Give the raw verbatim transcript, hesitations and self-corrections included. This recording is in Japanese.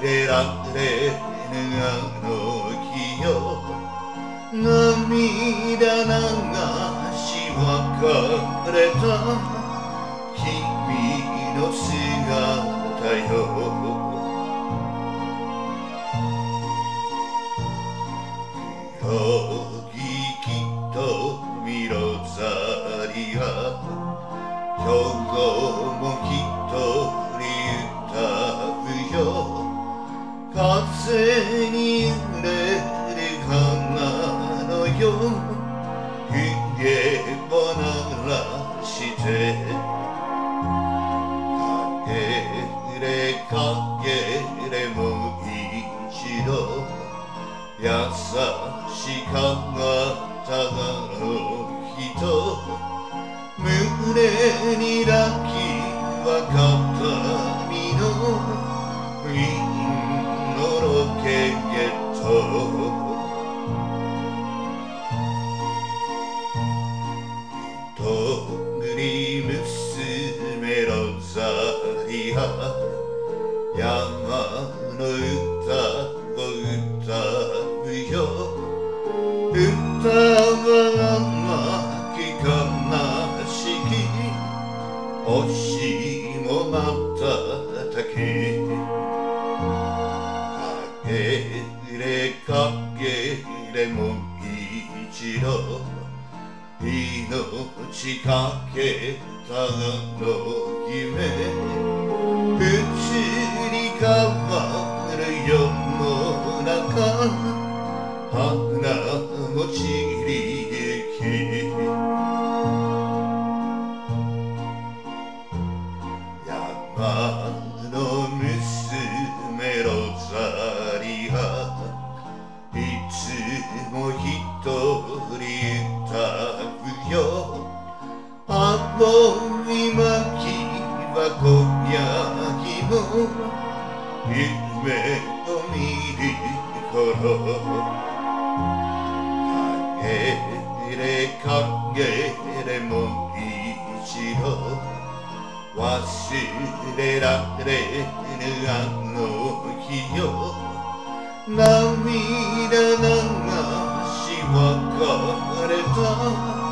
れられぬあの日よ涙流し別れた君の姿よ黒ぎきとみろざりが今日も一人歌うよ風に揺れる花のよひげを鳴らして陰れ陰れもう一度優しかったの人胸に抱き分かった身の銀のロケット一人娘ロザリア山の歌を歌うよ歌は甘き悲しき星も瞬き陰れ陰れも一度命かけたの夢移り変わる世の中花も散りゆき山の娘ロザリアいつも一人歌うよ青い薪は今夜も夢を見る頃陰れ陰れも一度忘れられぬあの日よ涙流し別れた